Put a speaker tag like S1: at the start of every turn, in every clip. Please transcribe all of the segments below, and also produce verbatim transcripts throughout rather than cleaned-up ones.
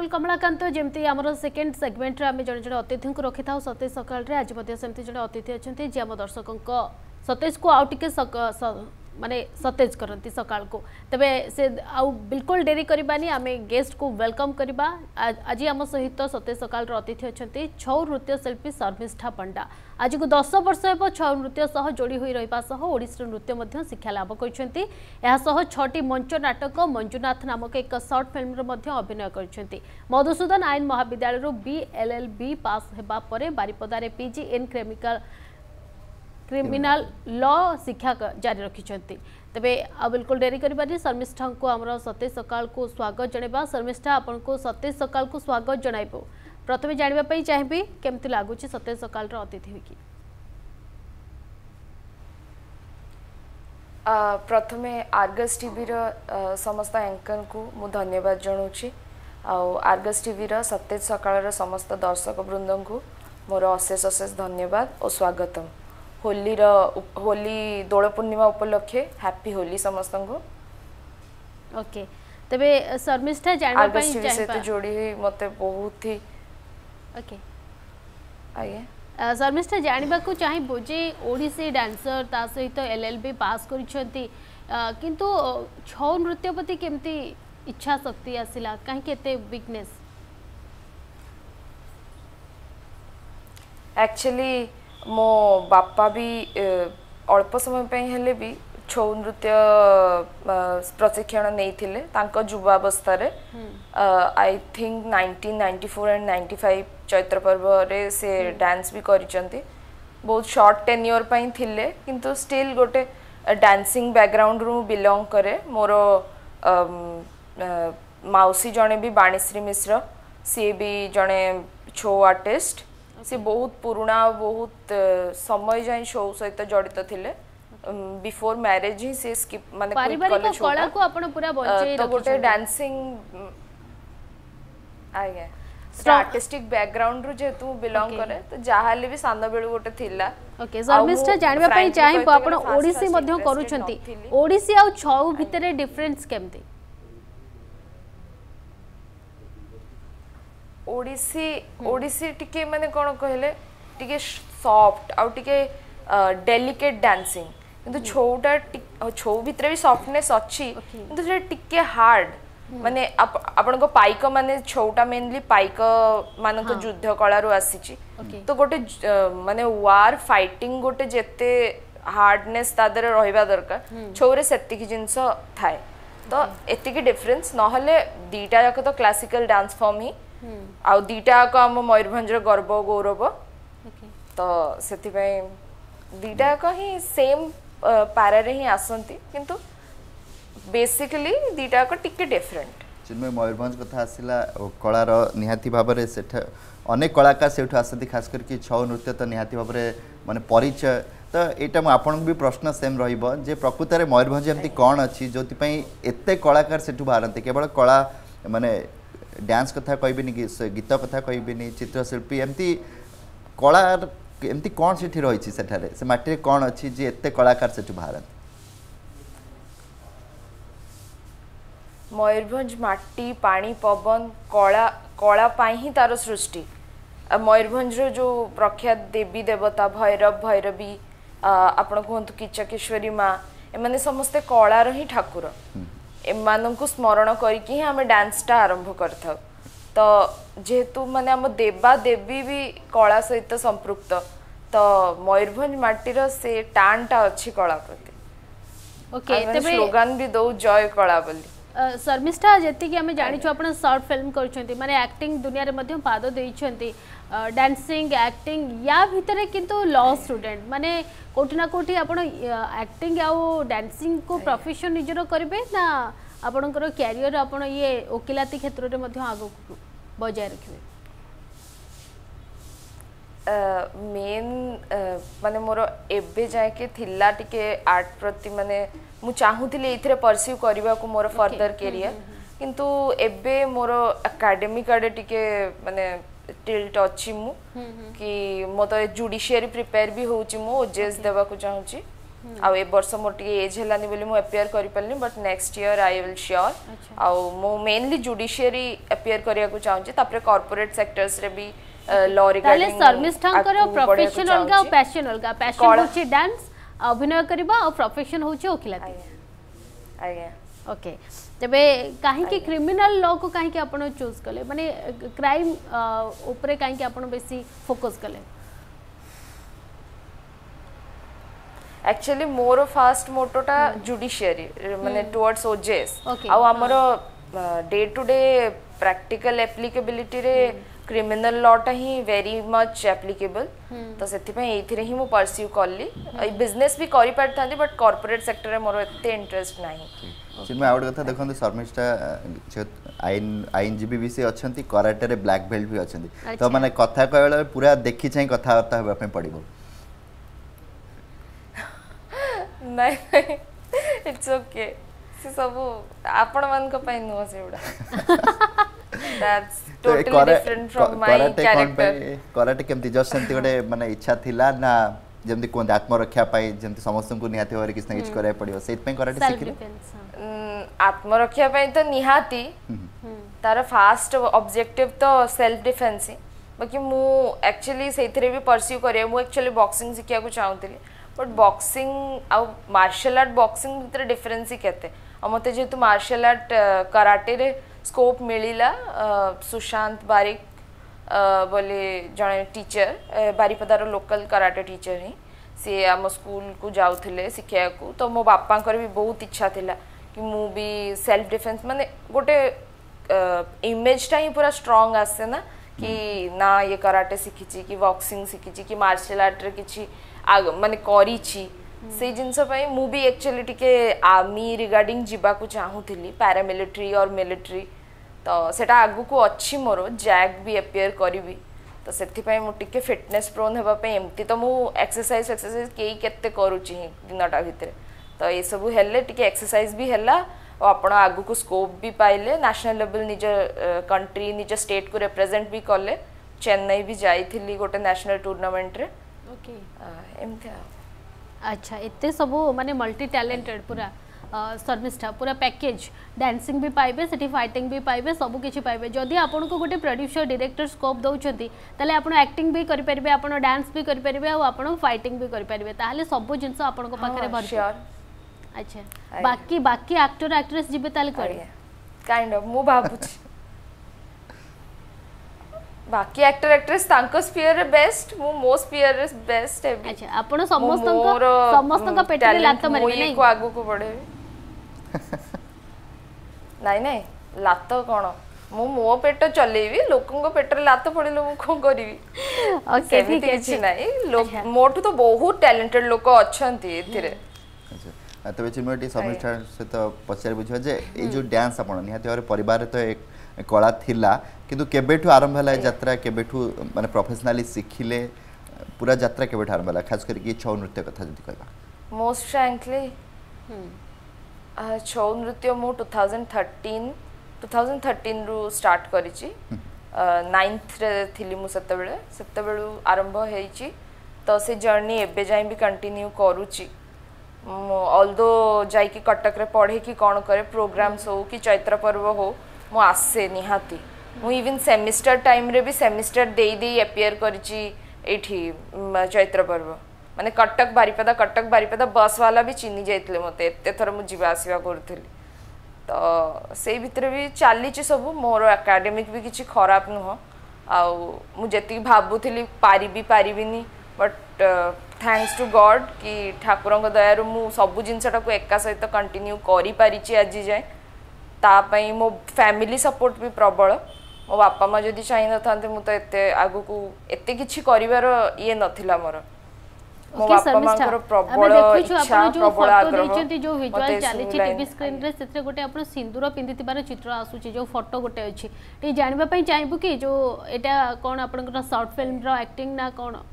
S1: बिल्कुल कमलाकांत जमती आमर सेकेंड सेगमेंट आम जड़े जड़े अतिथि को रखी था सतेज सकाल आज सेमती जड़े अतिथि अच्छा जी आम दर्शकों सतेज को आउ टे माने सतेज करती सकाल को तबे से आउ बिल्कुल डेरी करबानी आमे गेस्ट को वेलकम करबा। आज आम सहित सतेज सकाल अतिथि अच्छा छौ नृत्य शिल्पी शर्मिष्ठा पंडा आज को दस वर्ष हो छौ नृत्य सह जोड़ी हुई रहा सह ओडिसी नृत्य मध्य शिक्षा लाभ करछंती। एहा सह छटी मंच नाटक मंजुनाथ नामक एक सर्ट फिल्म मध्य अभिनय करछंती। मधुसूदन आईन महाविद्यालय B L L B pass हेबा परे बारिपदारे PG in criminal criminal law शिक्षा जारी रखिंट। तेबे आ बिल्कुल डेरी करबानी शर्मिष्ठा को आमर सतेज सकाल को स्वागत जनइबा। शर्मिष्ठा आपन को सतेज सकाल को स्वागत जनइबो। प्रथमे जानबा पई चाहिबी केमति लागुची सतेज सकाल रो अतिथि होकी।
S2: प्रथमे आर्गस टीवी रो समस्त एंकर को मु धन्यवाद जणाउची। आ आर्गस टीवी रो सतेज सकाल रो समस्त दर्शक वृंद को मोर अशेष अशेष धन्यवाद और स्वागतम। होली रो होली दोल पूर्णिमा उपलक्षे हैप्पी होली समस्त को।
S1: ओके तबे शर्मिष्ठा जानबा पई
S2: चाहिबा से तो जोड़ी हुई मते बहुत ही
S1: ओके
S2: आगे
S1: शर्मिष्ठा जानबा को चाहिबो जे ओडिसी डांसर ता सहित एलएलबी पास करिसंती किंतु छौ नृत्य प्रति केमती इच्छा शक्ति आसिला काहे केते वीकनेस।
S2: एक्चुअली मो बापा भी अल्प समय पे हेले भी छौ नृत्य प्रशिक्षण नहीं थिले तांको युवावस्था रे I think nineteen ninety four and ninety five Chaitra Parba रे से डांस भी करिसंती। बहुत शॉर्ट टेन्योर पई थिले किंतु स्टिल गोटे डांसिंग बैकग्राउंड रू बिलोंग करे। मोर माउसी जने भी बाणीश्री मिश्र सी भी जने छौ आर्टिस्ट से बहुत पुराना बहुत समय जाए शो सहित जड़ित थिले। बिफोर मैरिज ही से स्किप माने
S1: पारिवारिक कला को आपण पूरा बंचे
S2: तो गोटे डांसिंग आगे आर्टिस्टिक बैकग्राउंड रो जेतु बिलोंग करे तो जाहाले भी सानो बेलु गोटे थिला।
S1: ओके शर्मिष्ठा जानबा पई चाहि आपण ओडिसी मध्ये करूछंती ओडिसी आ छौ भितरे डिफरेंस केमती।
S2: ओडिसी ओडिसी टिके माने कोन कहले टिके सॉफ्ट आ टिके डेलिकेट डांसिंग किंतु छोटा छौ भितरे भी सॉफ्टनेस अछि किंतु जे टिके हार्ड माने आपण को पाइक माने छौटा मेनली पाइक मान को युद्ध कला रो आसीची तो गोटे माने वार फाइटिंग गोटे जेते हार्डनेस तादरे रहिबा दरकार छौरे सेति की जिंस थाए तो एति की डिफरेंस न हले दीटा जाक तो क्लासिकल डांस फॉर्म ही आ दीटा को हम मयूरभंज गर्व गौरव तो सेति पय दीटा को ही सेम पारा रे ही आसंती किंतु बेसिकली दीटा को टिके डिफरेंट।
S3: जिनमें मयूरभंज कथा आसिला कलार निहाती भाव में सेठ अनेक कलाकार से आसती खास करके छौ नृत्य तो निहाती भाव में माने परिचय तो यहाँ आपन भी प्रश्न सेम रहिबो जे प्रकृत में मयूरभंज एमती कौन अच्छी जो एते कलाकार सेठू बाहरती केवल कला माने डांस कथा कहबिनी कि गीत कथा कहबिनी चित्रशिल्पी एमती कला एमती कौन से रही सेठारे से माटी कौन अच्छी जे एते कलाकार सेठू बाहर।
S2: मयूरभंज माटी पानी पवन कला कला पाई ही तार सृष्टि। मयूरभंज जो प्रख्यात देवी देवता भैरव भैरवी आपण कहतु किचकेश्वरी माँ एमाने समस्ते कलार ही ठाकुर एमान को स्मरण करके ही आम डांसटा आरंभ कर तो जेहेतु माने आम देवा देवी भी कला सहित संपृक्त तो मयूरभंज माटीर से टाणटा अच्छी कला प्रति।
S1: ओके तबे
S2: स्लोगन भी दो जय कला बोली।
S1: शर्मिष्ठा जेति कि हमें जानिछु आपण शॉर्ट फिल्म करछंती माने एक्टिंग दुनिया रे मध्य पाद देइछंती डांसिंग एक्टिंग या भितरे किंतु लॉ स्टूडेंट माने कोठी ना कोठी आपण एक्टिंग आ डांसिंग को प्रोफेशन निजरो करबे ना आपणकर कैरियर आपण ये वकिलाती क्षेत्र रे मध्य आगो बजाय रखिबे।
S2: मेन माने मोर एबे जाय के थिला टिके आर्ट प्रति माने मु चाहूतिले एथिरे परस्यू करबा को मोर फर्दर कैरियर किंतु एबे मोर एकेडमिक आडे टिके माने टिल्ट अछि मु कि मो तो जुडिशियरी प्रिपेयर भी होउची मु ओजेएस देबा को चाहूची आउ ए वर्ष मोर टिके एज हेलानी बोली मु अपियर करि परनी but next year I will sure आउ मु मेनली जुडिशियरी अपियर करिया को चाहूँ तापर कॉर्पोरेट सेक्टर्स रे भी लॉ रिगार्डिंग
S1: ताले शर्मिष्ठा करो प्रोफेशन अलगा और पैशन अलगा पैशन होची डांस अभिनय करबा और प्रोफेशन होची ओकिलाती
S2: आज्ञा
S1: ओके तबे काहे कि क्रिमिनल लॉ को काहे कि आपण चूज कले माने क्राइम ऊपर काहे कि आपण बेसी फोकस कले
S2: एक्चुअली मोर फास्ट मोटोटा जुडिशियरी माने टुवर्ड्स ओजेएस आउ हमर day to day practical applicability रे क्रिमिनल लॉटा ही वेरी मच एप्लीकेबल तो सेति पे एथिरे ही मु परस्यू करली बिजनेस भी करि पारथांदी बट कॉर्पोरेट सेक्टर रे मोर एते इंटरेस्ट नाही
S3: चिन्मय आउट कथा देखंतु शर्मिष्ठा आईन आईनजीबी भी से अछंती कराटे रे ब्लैक बेल्ट भी अछंती तो माने कथा कहले पूरा देखि चाहिँ कथा वार्ता होबा पे पड़िबो
S2: नहीं इट्स ओके से सब आपण मान को पई नो सेउडा that's totally different from my character
S3: karate केमती जस्ट सेमती गोटे माने इच्छा थिला ना जेमती कोन आत्मरक्षा पाई जेमती समस्त को निहाती होरे किछ न किछ करे पड़ियो सेत पे कराटे सिखिले
S2: आत्मरक्षा पाई तो निहाती तार फास्ट ऑब्जेक्टिव तो सेल्फ डिफेंस ही बाकी मु एक्चुअली सेथिरे भी परस्यू करे मु एक्चुअली बॉक्सिंग सिखिया को चाहूतली बट बॉक्सिंग आउ मार्शल आर्ट बॉक्सिंग भितर डिफरेंस ही केते आ मते जेतु मार्शल आर्ट कराटे रे स्कोप मिलिला सुशांत बारिक बोले जने टीचर बारीपदार लोकल कराटे टीचर ही सी आम स्कूल को जाउथिले शिक्षा को तो मो बापा कर भी बहुत इच्छा थिला कि मु भी सेल्फ डिफेंस माने गोटे इमेज टा ही पूरा स्ट्रांग आसे ना कि ना ये कराटे शिखिची कि बॉक्सिंग शिखिची कि मार्शल आर्ट रे किछि माने करिछि से जिनस पई मु भी एक्चुअली टिके आर्मी रिगार्डिंग जिबा को चाहूथिली पैरामिलिटरी और मिलिटरी तो सेटा आगु को अच्छी मोर जैग भी अपियर करी तो सेति पई मु टिके फिटनेस प्रोन हेबा पे एमती तो मु एक्सरसाइज एक्सरसाइज केई केते करूची दिनटा भितरे तो ये सब हेले टिके एक्सरसाइज भी हेला और आपण आगु को स्कोप भी पाइले नेशनल लेवल निज कंट्री निज स्टेट को रिप्रेजेंट भी करले चेन्नई भी जाइथिली गोटे नेशनल टूर्नामेंट रे
S1: ओके
S2: एमती
S1: अच्छा एते सब माने मल्टी टैलेंटेड पूरा शर्मिष्ठा पूरा पैकेज डांसिंग भी पाइबे सेठी फाइटिंग भी पाइबे सब किछि पाइबे जदि आपन को गोटे प्रोड्यूसर डायरेक्टर स्कोप दउछंती ताले आपन एक्टिंग भी करि परिबे आपन डांस भी करि परिबे और आपन फाइटिंग भी करि परिबे ताले सब जिंस आपन को पाखरे भर अच्छा बाकी बाकी एक्टर एक्ट्रेस जिबे ताले करी
S2: काइंड ऑफ मु भाबुछि बाकी एक्टर एक्ट्रेस तांको स्फीयर रे बेस्ट मु मो स्फीयर रे बेस्ट है
S1: अच्छा आपण समस्त को समस्त को पेटरे लात मारबे नै
S2: को आगु को बढ़े नहीं नहीं लात कोन मु मो पेट चलेबी लोकन को पेटरे लात पड़िलो मु कोन करिवि
S1: ओके ठीक है
S2: छी नहीं लोक मोटू तो बहुत टैलेंटेड लोक अछंती एथिरे
S3: अच्छा तबे चिमटी समिष्ठा से तो पचार बुझो जे ए जो डांस आपण निहाती और परिवार तो एक कला थिला किंतु केबेठु आरंभ हला यात्रा केबेठु माने प्रोफेशनली सिखिले पूरा यात्रा केबेठु आरंभ हला खास करके छौ नृत्य कथा जदी कहबा
S2: मोस्ट फ्रैंकली हम छौ नृत्य मु टू थाउजेंड थर्टीन रु स्टार्ट करिछि नाइन्थ रे थिली मु सत्ते बेले सत्ते बेलु आरंभ हेछि तो से जर्नी एबे जाई भी कंटिन्यू करूछि ऑल्दो जाई कि कटक रे पढ़े कि कोन करे प्रोग्राम्स हो कि चैत्र पर्व हो मु आसे निहाती मु इवन सेमिस्टर टाइम रे भी सेमिस्टर दे दे अपियर करिछि एठी चैत्र पर्व माने कटक बारीपदा कटक बारीपदा बस वाला भी चिनी जाइतले मते एते थर मु जीवा आसीवा करथली तो से भितर भी चली सब मोर एकेडमिक भी किछि खराब नुह आ मु जेति भाबुथली पारी भी पारिबिनी बट थैंक्स टू गॉड कि ठाकुरंग दयारु मु सब जिनसटा को एका सहित कंटिन्यू करि पारिछि आज जाय तापाई मो फैमिली सपोर्ट भी प्रबल मो बापा माँ जदि चाहि नथांते मु तो एते आगु को एते किछि करिवार ये नथिला मोर मो बापा माँ को प्रबल इच्छा प्रबल आग्रह
S1: देचंती जो विजुअल चली छि टीवी स्क्रीन रे सेते गोटे आपण सिंदूर पिंदितिबार चित्र आसु छि जो फोटो गोटे अछि टी जानबा पई चाहबु कि जो एटा कोन आपण शॉर्ट फिल्म रो एक्टिंग ना कोन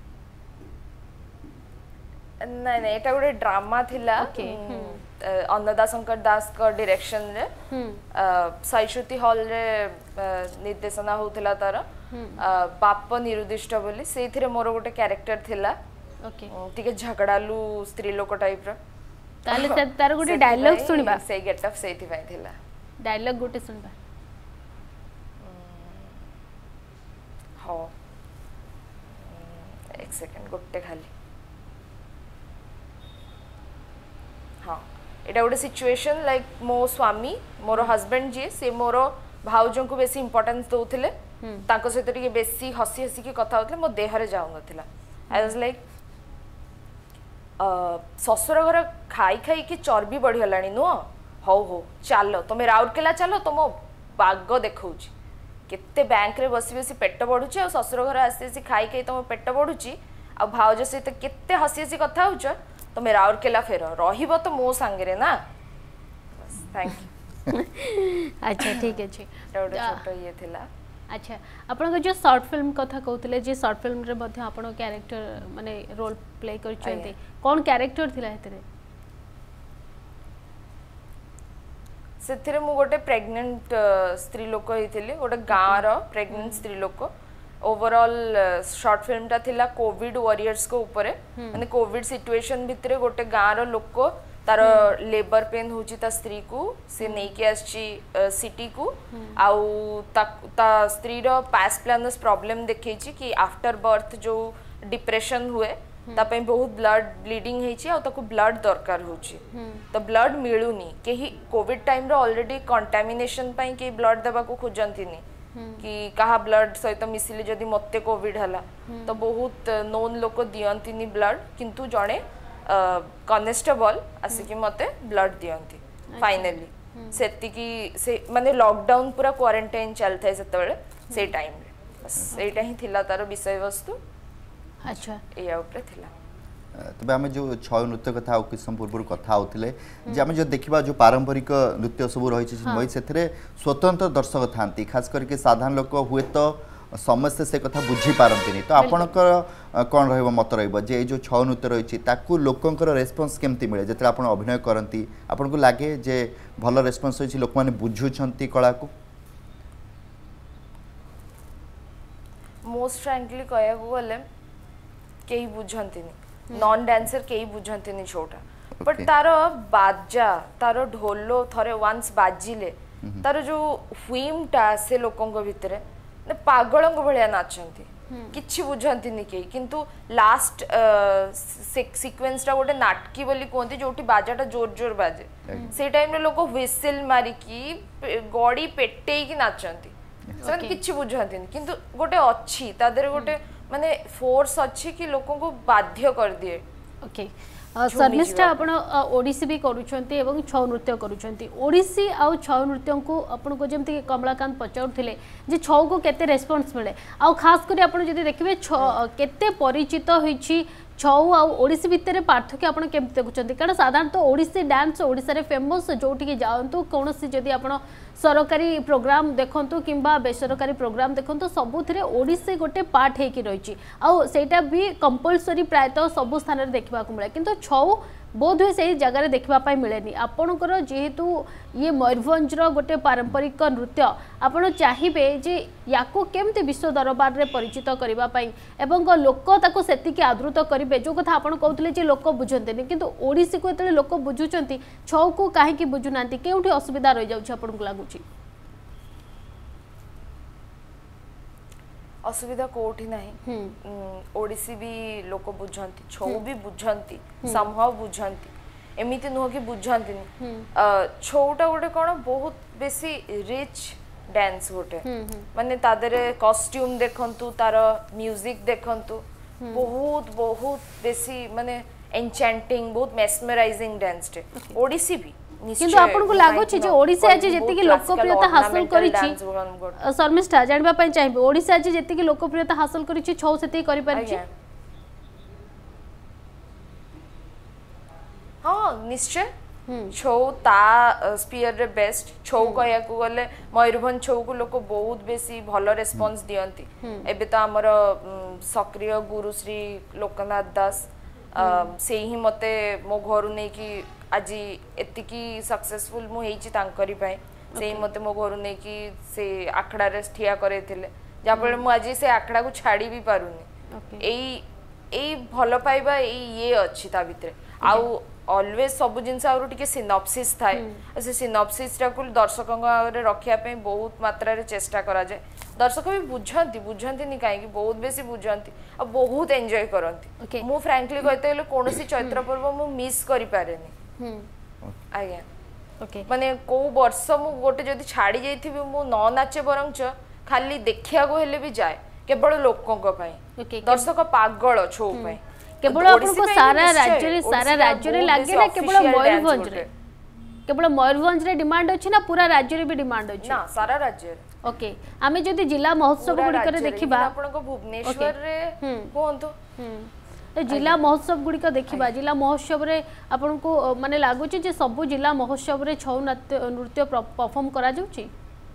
S2: नहीं नहीं एटा गोटे ड्रामा थिला अन्नदा शंकर दास का डायरेक्शन रे साइश्रुति हॉल रे निर्देशना होथिला तार बाप निरुदिष्ट बोली सेथिरे मोर गोटे कैरेक्टर थिला
S1: ओके
S2: टिके झगड़ालू स्त्री लोक टाइप रो
S1: ताले से तार गुटे डायलॉग सुनिबा
S2: से गेटअप सेति पाई थिला
S1: डायलॉग गुटे सुनिबा
S2: हो एक सेकंड गुटे खाली हाँ एटा गोटे सिचुएशन लाइक मो स्वामी मोर हस्बैंड जी से मोर भाउजों को बेसी इंपोर्टेंस दउथिले ताको सहित टिके बेसी हसी हसी की कथा होतले मो देहरे जाउ नथिला आई वाज लाइक ससुर घर खाई खाई कि चर्बी बढ़ी हलानी नुह हौ हो चलो तुम राउरकेला चलो तुम बाग देखौची केते बैंक रे बसी बसी पेट बढ़ुची और ससुर घर आसी आसी खाई खाई तुम पेट बढ़ुची आ भाउज सहित केते हसी हसी कथा होछ तुम राउरकेला फेर रहिबो तो मो संगे ना बस थैंक यू
S1: अच्छा ठीक है छी
S2: छोटो ये थिला
S1: अच्छा आपण जो शॉर्ट फिल्म कथा कहउतले जे शॉर्ट फिल्म रे मध्ये आपण कैरेक्टर माने रोल प्ले करछन्ते कोन कैरेक्टर थिला हेतरे
S2: सेथिरे मु गोटे प्रेग्नेंट स्त्री लोक हिथिले गोटे गाँ रो प्रेग्नेंट स्त्री लोक ओवरऑल शॉर्ट फिल्म ता थिला कोविड वॉरियर्स को ऊपर माने कोविड सिचुएशन भितरे गोटे गाँ रो लोक तार लेबर पेन होची ता स्त्री को से नै के आछि सिटी को आउ ता, ता स्त्री रो पास प्लानस प्रॉब्लम देखैछि कि आफ्टर बर्थ जो डिप्रेशन हुए ता पे बहुत ब्लड ब्लीडिंग हेछि आ ताको ब्लड दरकार होछि तो ब्लड मिलुनी केही कोविड टाइम रो ऑलरेडी कंटामिनेशन पई के ब्लड देबा को खोजंतिनी कि कहा ब्लड सहित मिसिले जदि मते कोविड हला तो बहुत नोन लोक दियंतिनी ब्लड किंतु जणे कनेस्टेबल आसिकी मते ब्लड दियंती फाइनली सेति की से माने लॉकडाउन पूरा क्वारंटाइन चलथाय सेतबेले से टाइम रे बस एटा ही थिला तार विषय वस्तु
S1: अच्छा
S2: एया ऊपर थिला
S3: तबे आमे जो छय नृत्य कथा आ किसम पूर्व कथा होतिले जे आमे जो देखिबा जो पारंपरिक नृत्य सब रही छै मई सेथरे स्वतंत्र दर्शक थांती खास करके साधारण लोक हुए तो समस्त से कथा बुझी पारंतिनी तो आपनकर कोन रहइबो मत रहइबो जे जो छय नृत्य रही छै ताकू लोकंकर रेस्पॉन्स केमती मिले जेते आपण अभिनय करंती आपण को लागे जे भलो रेस्पॉन्स होई छै लोक माने बुझु छंती कला को
S2: मोस्ट फ्रैंकली कहया को गले केही बुझंतिनी नॉन डांसर केही बुझंतिनी छोटा बट तारो बाजा तारो ढोलो थरे वंस बाजिले तारो जो हुइम टा से लोकन को भितरे ने पागलंग भलिया नाचंती किछि बुझंतिनी केही किंतु लास्ट सीक्वेंस टा गोटे नाटकी बोली कोंती जोटी बाजाटा जोर जोर बाजे से टाइम रे लोक व्हिसिल मारी की गॉडी पेटेई की नाचंती सन किछि बुझंतिनी किंतु गोटे अच्छी तादरे गोटे माने फोर्स अच्छी कि लोगों को बाध्य कर दिए
S1: ओके शर्मिष्ठा आपण ओडिसी भी करूछंती एवं छौ नृत्य करूछंती ओडिसी आ छौ नृत्य को आपण को जेमति कमलाकांत पचाउथिले जे छौ को केते रेस्पॉन्स मिले आ खास करी आपण जदी देखिबे केते परिचित होईछि छौ आ ओडिसी भितर पार्थक्य आपण केमति देखुछंती कारण साधारण तो ओडिसी डांस ओडिसा रे फेमस जोठी के जावंतु कोनोसी जदी आपण सरकारी प्रोग्राम देखंतु किंबा बेसरकारी प्रोग्राम देखंतु सबुथिरे ओडिसी गोटे पार्ट हेकी रहिछि आ सेटा भी कंपलसरी प्रायतः सब स्थान रे देखबा को मिले किंतु छौ बोध हुए से जगह देखा मिलेनि आपणकर जेहेतु ये मयूरभंज गोटे पारंपरिक नृत्य आपण चाहिए जे या केमती विश्व दरबार रे परिचित करने एवं लोक ताको सेतिके आदृत करेंगे जो कथा आपण कहते जे लोक बुझंते किंतु ओडिसी को एतले लोक बुझुचंती छौ को काहे की बुझुना केउठी असुविधा रही जाउछ आपण को लागुची
S2: असुविधा कोठी नहीं ओडिसी भी लोक बुझंती छौ भी बुझंती समहाउ बुझंती एमिति नुह कि बुझंती छौटा गोटे कोन बहुत बेसी रिच डांस गोटे माने तादरे कॉस्ट्यूम देखंतु तार म्यूजिक देखंतु बहुत बहुत बेसी माने एन्चेंटिंग बहुत मेस्मराइजिंग डांस टे ओडिसी भी
S1: किंतु आपन को लागो छी जे ओडिसा आज जेति कि लोकप्रियता हासिल करी छी शर्मिष्ठा जानबा पय चाहिबे ओडिसा आज जेति कि लोकप्रियता हासिल करी छी छौ सेति करि पारि छी
S2: हां निश्चय छौ ता स्पीयर रे बेस्ट छौ कहया को गले मयूरभंज छौ को लोक बहुत बेसी भलो रेस्पॉन्स दियंती एबे तो हमर सक्रिय गुरु श्री लोकनाथ दास से ही मते मो घर नै कि आज एतिकी सक्सेसफुल मु हेची तांकरी पाए से मते मो घर नै कि से आखड़ा रे ठिया करे थिले जा पर मु आज से आखड़ा को छाड़ी भी पारुनी एई एई भल पाइबा एई ये अच्छी ता भितरे आउ ऑलवेज सब जिनस आउर टिके सिनॉप्सिस थाए से सिनॉप्सिस टा को दर्शकों रे रखिया पे बहुत मात्रा रे चेष्टा करा जाए दर्शक भी बुझंती बुझंती नि काहे कि बहुत बेसी बुझंती आ बहुत एन्जॉय करंती मु फ्रैंकली कहते ले कोनोसी चैत्र पर्व मु मिस करि पारेनी हम आज्ञा ओके माने को वर्ष मु गोटे जदी छाडी जाइथिबी मु न नाचे बरंच खाली देखिया को हेले भी जाए केवल लोकों को पई दर्शक पागल छो पई
S1: केवल आपन को सारा राज्य रे सारा राज्य रे लागे ना केवल मयूरभंज रे केवल मयूरभंज रे डिमांड अछि ना पूरा राज्य रे भी डिमांड अछि
S2: ना सारा राज्य रे
S1: ओके आमे जदी जिला महोत्सव गुडी करे देखिबा
S2: आपन को भुवनेश्वर रे कोंतो
S1: तो जिला महोत्सव गुडी का देखिबा जिला महोत्सव रे आपन को माने लागु छी जे सब जिला महोत्सव रे छौ नृत्य परफॉर्म करा जाउची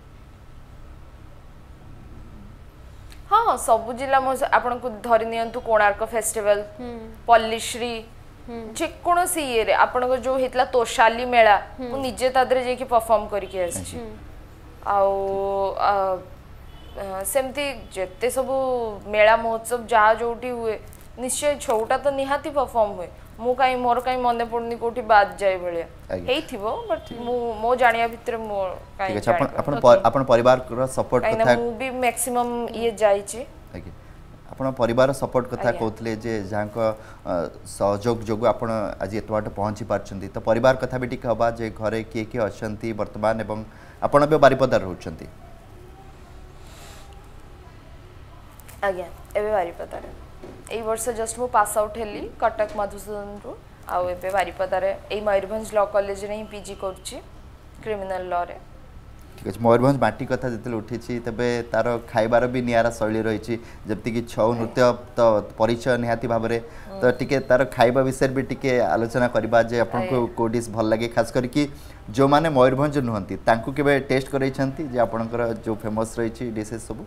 S2: हाँ सब जिला महोत्सव आपन को धरि नियंतु कोणार्क फेस्टिवल पल्लीश्री जेकोसी ये रे आपन को जो हेतला तोशाली मेला मु निजे तादरे जे कि परफॉर्म करि के आछि आउ सेमती जेते सब मेला महोत्सव जा जोटी हुए निश्चय छौटा तो निहाती परफॉर्म हुए मु काई मोर काई मने पड़नी कोठी बाद जाय भलिया हेई थिबो बट मु मो जानिया भितर मो काई
S3: ठीक है अपन अपन अपन परिवार को सपोर्ट कथा
S2: मु भी मैक्सिमम ये जाई छी
S3: आपण परिवार सपोर्ट कथा कहतले जे जहां को सहयोग जोगु आपण आज एतवाट पहुंची पारछंती तो परिवार कथा भी ठीक हबा जे घरे के के अछंती वर्तमान एवं आपण बे बारिपदार रहउछंती
S2: आज्ञा एबे बारिपदार एई वर्ष जस्ट मु पास आउट हेली कटक मधुसूदन रु आउ एबे बारिपदार एई मयूरभंज लॉ कॉलेज रे ही पीजी करछि क्रिमिनल लॉ रे
S3: ठीक है मयूरभंज माटी कथा जतले उठिछि तबे तार खाइबार भी नियारा शैली रहिछि जबति कि छौ नृत्य तो परिचय निहाती भाबरे तो टिके तार खाइबा विषय भी टिके आलोचना करबा जे आपन को को डिश भल लागे खास कर कि जो माने मयूरभंज नहंती तांकु केबे टेस्ट करइ छंती जे आपनकर जो फेमस रहिछि डिशेस सब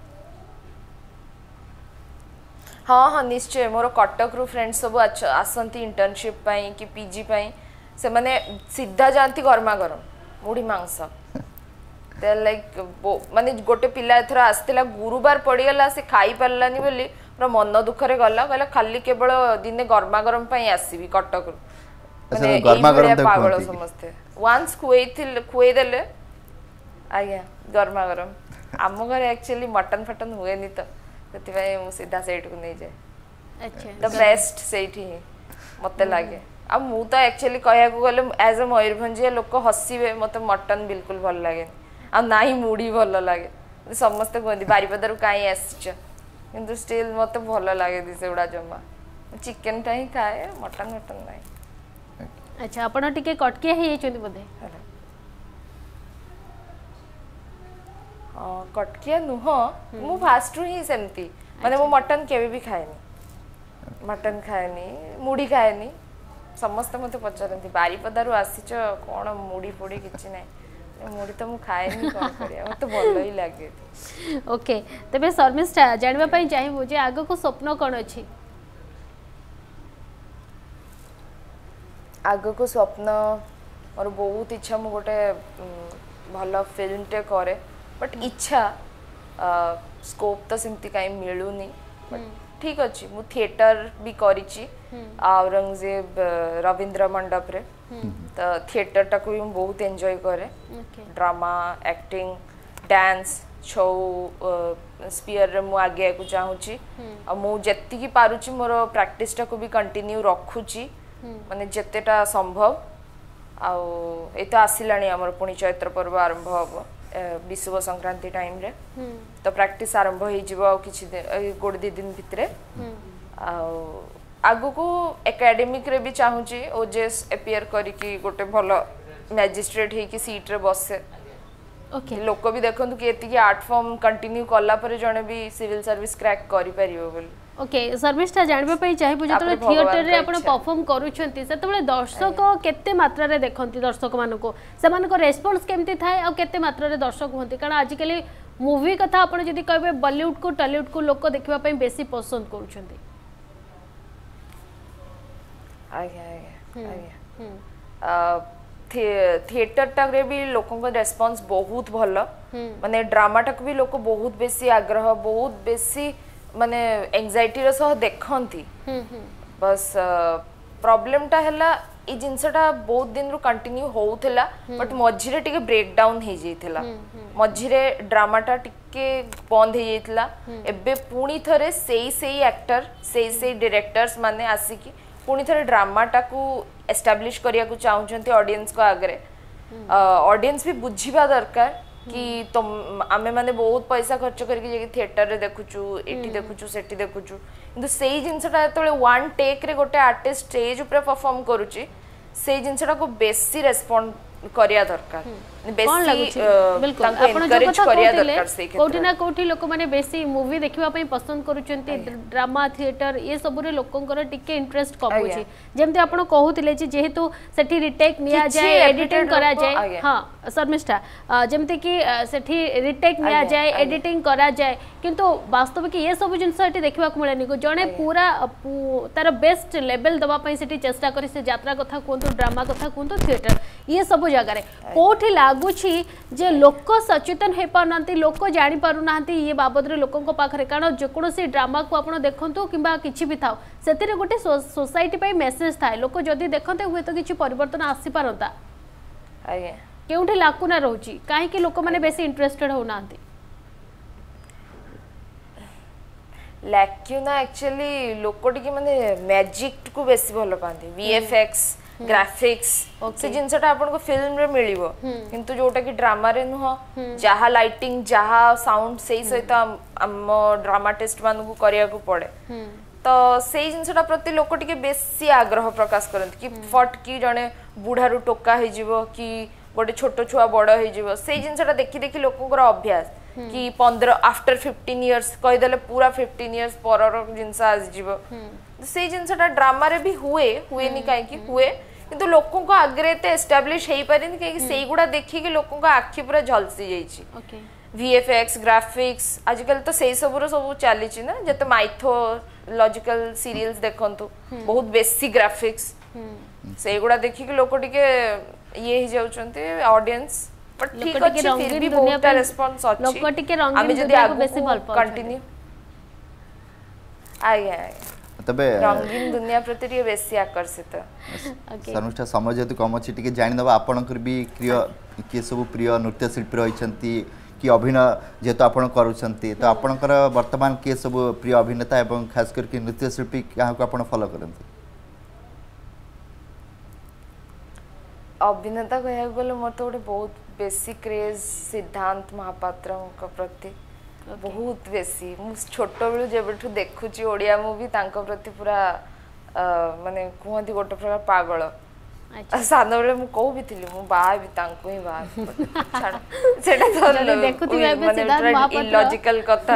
S2: हाँ हाँ निश्चय मोर कटक रु फ्रेंड्स सब आसंती इंटर्नशिप पाई कि पीजी पाई से माने सीधा जानती गरमा गरम मुढ़ी मांस दे लाइक माने गोटे पिला एथरा आस्तिला गुरुवार पड़ीगला से खाई पारलानी बोली पूरा मन दुख रे गला कहला खाली केवल दिने गरमा गरम पाई आसीबी कटक रु
S3: माने गरमा गरम
S2: पागल समझते वंस खुएई थिल खुएई देले आज्ञा गरमा गरम आम घर एक्चुअली मटन फटन हुए नहीं तो सेति मु सीधा सेठ को नहीं जाए अच्छा द बेस्ट सेठ ही मते लागे आ मु तो एक्चुअली कहया को गले एज अ मयूरभंजिया लोक हसीबे मते मटन बिल्कुल भल लागे आ नाही मुड़ी भल लागे समस्त कहंदी बारिपदार काई आछछ किंतु स्टिल मते भल लागे दिसे उडा जमा चिकन टा ही खाए मटन मटन नाही
S1: अच्छा आपण टिके कटके हे चोंदी बदे
S2: कटकिया नुह मु फास्ट रु ही सेमती माने मु मटन केबे भी खाएनी मटन खाएनी मुड़ी खाएनी समस्त मते पचरंती बारिपदारु आसीच कोन मुड़ी फोड़ी किछि नै मुड़ी तो मु खाएनी कोन करिया मते भल ही लागे
S1: ओके तबे शर्मिष्ठा जानबा पई चाहिबो जे आगो को स्वप्न कोन अछि
S2: आगो को स्वप्न और बहुत इच्छा मु गोटे भल फिल्म टे करे बट इच्छा स्कोप तो सिमती काई मिलुनी बट ठीक अछि मु थिएटर भी करिछि औरंगजेब रविंद्र मंडप रे तो थिएटर टा को भी बहुत एंजॉय करे drama acting dance show sphere रे मु आगे को चाहूची आ मु जत्ती की पारुची मोर प्रैक्टिस टा को भी कंटिन्यू रखुची माने जत्तेटा संभव आ एतो आसिलाणी हमर पुणी चैत्र पर्व आरंभ हबो विश्व संक्रांति टाइम रे तो प्रैक्टिस आरंभ हो जिवो किछि गोड दि दिन भितरे आ आगु को एकेडमिक रे भी चाहूची ओजेस अपीयर करी कि गोटे भलो मैजिस्ट्रेट हे कि सीट रे बसे ओके लोक भी देखंतु कि एति कि आर्ट फॉर्म कंटिन्यू करला पर जने भी सिविल सर्विस क्रैक करि परिबो बोल
S1: ओके सर्विसटा जानबा पई चाहिबो जतले थिएटर रे आपण परफॉर्म करूछंती सेतबेले दर्शक केते मात्रा रे देखंती दर्शक मानको सेमान को रेस्पॉन्स केमती थाए आ केते मात्रा रे दर्शक होंती कारण आज कली मूवी कथा आपण जदी कहबे बॉलीवुड को टॉलीवुड को लोक देखबा पई बेसी पसंद करूछंती
S2: आज्ञा आज्ञा आज्ञा थिएटर टा रे भी लोकों को रेस्पॉन्स बहुत भलो माने ड्रामा टा भी लोक बहुत बेसी आग्रह बहुत बेसी माने एंजाइटी रो सह देखंती बस प्रॉब्लम टा हला ई जिनसटा बहुत दिन रु कंटिन्यू होउथला बट मझिरे टिके ब्रेक डाउन हे जैथिला मझिरे ड्रामा टा टिके बंद हे जैथिला एबे पुणी थरे सेई सेई एक्टर सेई सेई डायरेक्टर्स माने आसी की पुणी थरे ड्रामा टा को एस्टैब्लिश करिया को चाहउछंती ऑडियंस को आगरे ऑडियंस भी बुझिबा दरकार कि तुम आमे माने बहुत पैसा खर्च करके जे थिएटर रे देखुचु एटी देखुचु सेटी देखुचु किंतु सेई जिंसटा तळे वन टेक रे गोटे आर्टिस्ट स्टेज ऊपर परफॉर्म करूची सेई जिंसटा को बेसी रेस्पोंड करिया दरकार बेसी तांको एनकरेज करिया दरकार सेई क्षेत्र
S1: कोठी ना कोठी लोक माने बेसी मूवी देखिबा पई पसंद करूचंती ड्रामा थिएटर ये सब रे लोकंकर टिके इंटरेस्ट कमउची जेमते आपण कहूतिले जे जेहेतु सेठी रिटेक निया जाय एडिटिंग करा जाय हां शर्मिष्ठा जेमते कि सेठी रिटेक निया जाय एडिटिंग करा जाय किंतु वास्तव कि ये सब जिंस सेठी देखिबा को मिलेनी को जणे पूरा तार बेस्ट लेवल दबा पई सेठी चेष्टा करी से यात्रा कथा कोंतु ड्रामा कथा कोंतु थिएटर ये सब जगह रे कोठी लागुछि जे लोक सचेतन हे पारनांती लोक जानि पारुनांती ये बाबद रे लोकन को पाखरे कारण जे कोनोसी ड्रामा को आपण देखंतु किबा किछि भी थाओ सेतिरे गोटे सोसाइटी पई मेसेज थाए लोक जदी देखंते हुए तो किछि परिवर्तन आसी पारंता
S2: आगे
S1: केउठी लाकुना रहउची काहे कि लोक माने बेसी इंटरेस्टेड होनांती
S2: लैक्यूना एक्चुअली लोक टिके माने मैजिक को बेसी भलो पांती वीएफएक्स ग्राफिक्स से जिनसटा आपन को फिल्म रे मिलिबो किंतु जोटा कि ड्रामा रे नुह जहा लाइटिंग जहा साउंड सेही सहित हम ड्रामाटिस्ट मान को करिया को पड़े तो सेही जिनसटा प्रति लोक टिके बेसी आग्रह प्रकाश करंत कि फट की जने बुढारु टोका हे जीवो कि गोटे छोट छुआ बड़ हे जीवो सेही जिनसटा देखि देखि लोकंकर अभ्यास कि पंद्रह आफ्टर फिफ्टीन इयर्स कहि देले पूरा फिफ्टीन इयर्स परर जिनस आज जीवो से जिनसटा ड्रामा रे भी हुए हुए नि काहे कि हुए किंतु लोकों को आगरे ते एस्टैब्लिश हेई परिन कि सेई गुडा देखि कि लोकों को आखि पूरा झलसी जाईची ओके वीएफएक्स ग्राफिक्स आजकल तो सेई सब रो सब चाली छि ना जते माइथोलॉजिकल सीरियल्स देखंतु बहुत बेसी ग्राफिक्स सेई गुडा देखि कि लोको टिके ये ही जाउचंती ऑडियंस बट ठीक अछि फिर भी बहुत रेस्पॉन्स अछि लोको टिके रंगीन दुनिया को बेसी भल पाउ कंटिन्यू आया
S3: तबे
S2: रंगीन दुनिया प्रति टिके बेसी आकर्षित
S3: शर्मिष्ठा समय जेतु कम अछि टिके जानि दबा आपनकर भी प्रिय के सब प्रिय नृत्य शिल्पी रहिसंती कि अभिनय जेतु आपण करूछंती तो आपनकर वर्तमान के सब प्रिय अभिनेता एवं खास करके नृत्य शिल्पी कहा को आपण फॉलो करंती
S2: अभिनेता कहया गले मोर तो बहुत बेसी क्रेज सिद्धांत महापात्र को प्रति बहुत बेसी मु छोटो बेलु जेबठु देखुची ओडिया मूवी तांको प्रति पूरा माने कोहंती गोटे प्रकार पागल अच्छा सानो बेले मु कहू भी थिली मु बाय भी तांको ही बाय छाड़ सेटा तो
S1: देखुती बे सिद्धांत महापात्र
S2: इलॉजिकल कथा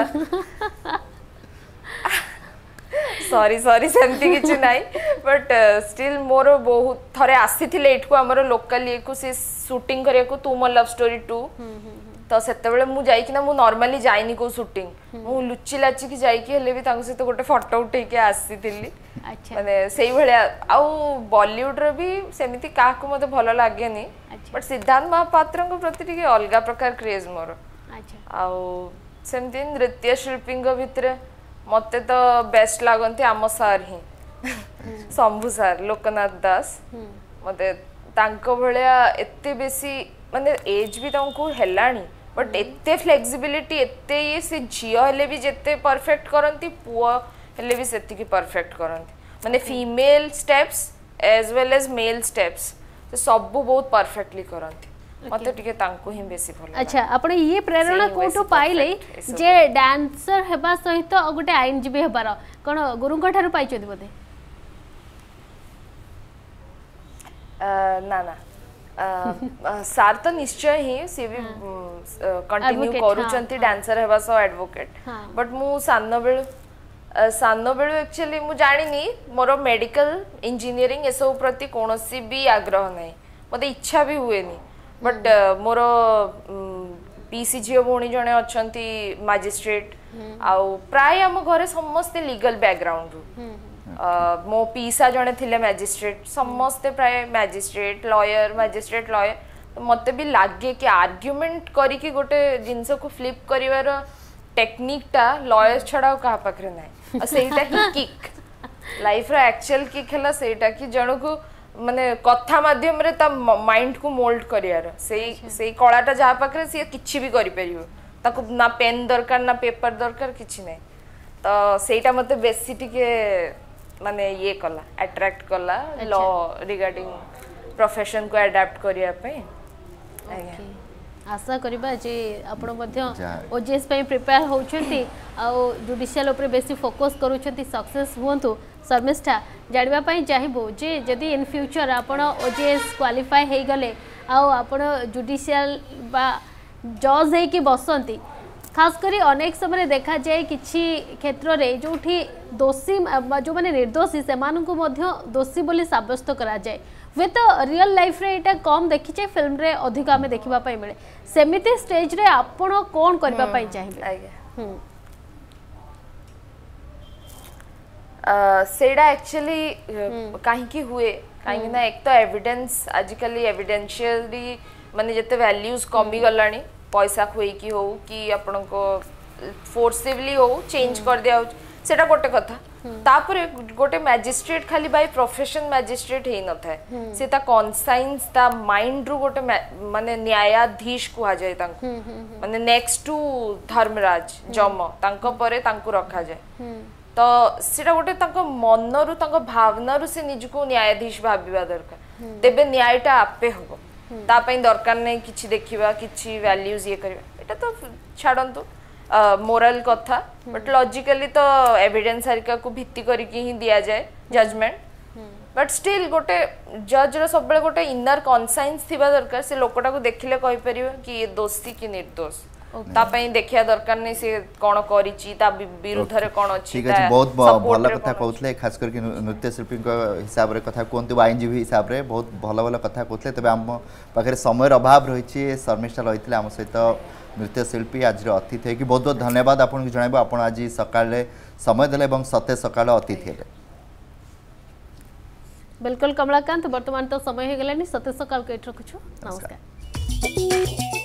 S2: सॉरी सॉरी सेमती किछ नाही बट स्टिल मोर बहुत थरे आसी थिले एठको हमर लोकल ये को से शूटिंग करिया को तू मो लव स्टोरी टू तो सेते बेले मु जाई कि ना मु नॉर्मली जाईनी को शूटिंग मु लुच्ची लाची की जाई कि हेले भी तांको से तो गोटे फोटो उठे के आसी थिली अच्छा माने सेही भलिया आउ बॉलीवुड रे भी सेमिति का को मते भलो लागेनी बट सिद्धांत महापात्र को प्रति के अलगा प्रकार क्रेज मोर अच्छा आउ सेमति नृत्य शिल्पी को भितरे मते तो बेस्ट लागंती आम सार ही शंभू सार लोकनाथ दास मते तांको भलिया एत्ते बेसी माने एज भी तांको हेलानी बट एत्ते फ्लेक्सिबिलिटी एत्ते ये से झियो हेले भी जेते परफेक्ट करंती पुआ हेले भी सेति की परफेक्ट करंती माने female steps as well as male steps तो सब बहुत परफेक्टली करंती मते टिके तांको ही बेसी भल
S1: अच्छा आपण ये प्रेरणा कोटो पाइले जे डांसर हेबा सहित गोटे आईनजीबी हेबार कोन गुरुंक ठारू पाइछथि बोधे
S2: ना ना सार तो निश्चय ही से भी कंटिन्यू करूचंती डांसर हेबा सो एडवोकेट बट मु सानो बेल सानो बेल एक्चुअली मु जानिनी मोर मेडिकल इंजीनियरिंग एसो प्रति कोनोसी भी आग्रह नै मते इच्छा भी हुएनी बट मोर पीसी झियो भौणी जने अछंती मैजिस्ट्रेट आउ प्राय हम घरे समस्त लीगल बैकग्राउंड रु मो पीसा जने थिले मैजिस्ट्रेट समस्त प्राय मैजिस्ट्रेट लॉयर मैजिस्ट्रेट लॉयर मते भी लागे कि आर्गुमेंट करी कि गोटे जिंस को फ्लिप करिवार टेक्निक टा लॉयर छड़ा कहा पाखरे ना सेटा ही किक लाइफ रो एक्चुअल किक हला सेटा कि जण को माने कथा माध्यम रे ता माइंड को मोल्ड करियार सेई सेई कलाटा जहा पाखरे से किछि भी करि परियो ताको ना पेन दरकार ना पेपर दरकार किछि नै तो सेटा मते बेसी टिके माने ये कला अट्रैक्ट कला लॉ रिगार्डिंग प्रोफेशन को अडॉप्ट करिया पे
S1: आशा करबा जे आपण मध्ये ओजेएस पई प्रिपेयर होउछंती आ जुडिशियल ऊपर बेसी फोकस करूछंती सक्सेस हुंतु शर्मिष्ठा जानिबा पई चाहिबो जे जदी इन फ्यूचर आपण ओजेएस क्वालिफाई हे गले आ आपण जुडिशियल बा जज हे कि बसंती खास करी अनेक समय देखा जाए किछि क्षेत्र रे जोठी दोषी जो माने निर्दोषी से मानकु मध्य दोषी बोली साब्यस्त करा जाए वे तो रियल लाइफ रे एटा कम देखि छे फिल्म रे अधिक आमे देखिबा पई मिले सेमिति स्टेज रे आपण कोन करबा पई चाहिबे हम
S2: अ सेडा एक्चुअली काहे की हुए काहे ना एक तो एविडेंस आजिकली एविडेंशियली माने जते वैल्यूज कमी गलानी पैसा खुई की हो कि आपण को फोर्सिवली हो चेंज कर दिया सेटा गोटे कथा तापर गोटे मैजिस्ट्रेट खाली बाय प्रोफेशन मैजिस्ट्रेट हे न थाए से ता कॉन्साइंस ता माइंड रु गोटे माने न्यायाधीश कुहा जाय तांको माने नेक्स्ट टू धर्मराज जम तांको परे तांको रखा जाय तो सेटा गोटे तांको मन रु तांको भावना रु से निज को न्यायाधीश भाबिबा दरकार तेबे न्यायटा आपे हो ता पई दरकार नै किछि देखिबा किछि वैल्यूज ये करबा एटा तो छाडंतु मोरल कथा बट लॉजिकली तो एविडेंस हरिका को भित्ति करके ही दिया जाए जजमेंट बट स्टिल गोटे जज रो सब गोटे इनर कॉन्साइंस थिबा दरकार से लोकटा को देखिले कहि परिबो कि ये दोषी कि निर्दोष ता पई देखिया दरकार नै से कोन करिछि ता विरुद्ध रे कोन अछि
S3: ठीक अछि बहुत भलो कथा कहउतले खास करके नृत्य शिल्पी को हिसाब रे कथा कोंतु आईनजीवी हिसाब रे बहुत भलो भलो कथा कहउतले तबे हम पाखरे समय अभाव रहिछि शर्मिष्ठा रहितले हम सहित नृत्य शिल्पी आज अतिथि कि बहुत बहुत धन्यवाद आपन को जणाइबो आपन आज सकाळे समय देले एवं सत्य सकाळ अतिथि हेले
S1: बिल्कुल कमलाकांत वर्तमान तो समय हे गेलानी सत्य सकाळ के रखछु नमस्कार।